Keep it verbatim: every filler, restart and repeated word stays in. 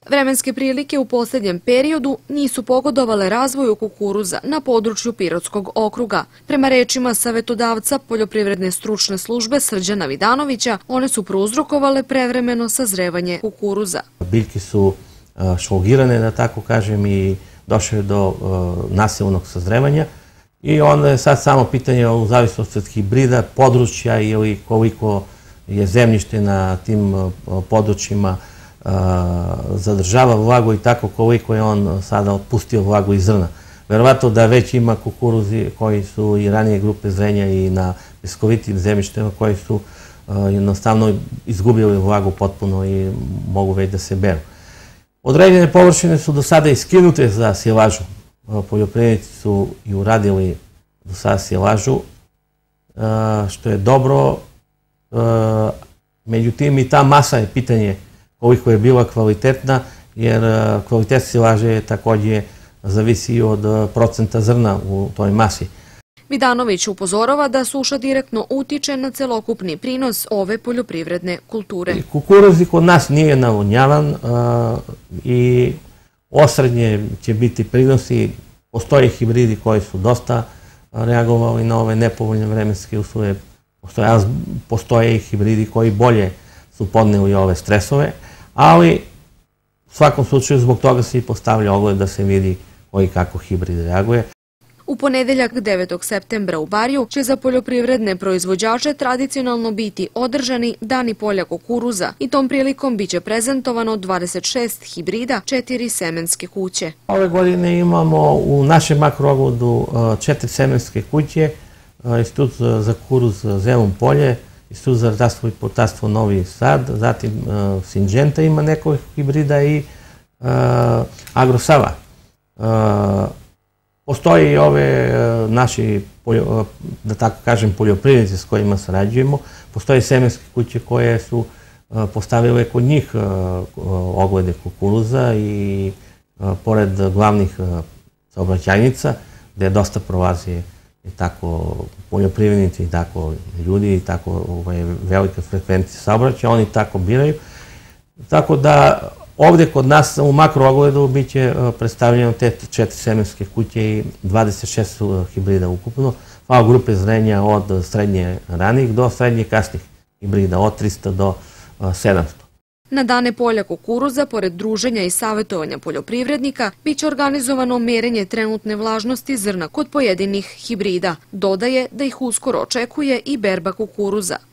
Vremenske prilike u posljednjem periodu nisu pogodovale razvoju kukuruza na području Pirotskog okruga. Prema rečima savetodavca Poljoprivredne stručne službe Srđana Vidanovića, one su prouzrokovale prevremeno sazrevanje kukuruza. Biljke su švogirane, da tako kažem, i došle do nasilnog sazrevanja. I onda je sad samo pitanje u zavisnosti od hibrida, područja ili koliko je zemljište na tim područjima zadržava vlagu i tako koliko je on sada otpustio vlagu iz zrna. Verovatno da već ima kukuruzi koji su i ranije grupe zrenja i na piskovitim zemljištima koji su jednostavno izgubili vlagu potpuno i mogu već da se beru. Određene površine su do sada iskinute za silažu. Poljoprivrednici su i uradili do sada silažu, što je dobro. Međutim, i ta masa je pitanje koliko je bila kvalitetna, jer kvalitet silaže također zavisi od procenta zrna u toj masi. Vidanović upozorava da suša direktno utiče na celokupni prinos ove poljoprivredne kulture. Kukuruz kod nas nije navodnjavan i osrednje će biti prinosi. Postoje hibridi koji su dosta reagovali na ove nepovoljne vremenske uslove. Postoje i hibridi koji bolje su podneli ove stresove, ali u svakom slučaju zbog toga se i postavlja ogled da se vidi koji kako hibrid reaguje. U ponedeljak devetog septembra u Barju će za poljoprivredne proizvođače tradicionalno biti održani Dani polja kukuruza i tom prilikom biće prezentovano dvadeset šest hibrida, četiri semenske kuće. Ove godine imamo u našem makroogledu četiri semenske kuće, Institut za kukuruz Zemun polje, Institut za ratarstvo i povrtarstvo Novi Sad, zatim Sinđenta ima nekog hibrida i Agrosava. Postoje i ove naši, da tako kažem, poljoprivrednici s kojima sarađujemo. Postoje semenske kuće koje su postavile kod njih oglede kukuruza i pored glavnih saobraćajnica, gde dosta prolazi i tako poljoprivrednici i tako ljudi i tako velika frekvencija saobraćaja, oni tako biraju. Tako da ovdje kod nas u makroogledu bit će predstavljeno te četiri semenske kuće i dvadeset šest hibrida ukupno, pa grupe zrenja od srednje ranih do srednje kasnih hibrida, od trista do sedamsto. Na Dane polja kukuruza, pored druženja i savjetovanja poljoprivrednika, bit će organizovano merenje trenutne vlažnosti zrna kod pojedinih hibrida. Dodaje da ih uskoro očekuje i berba kukuruza.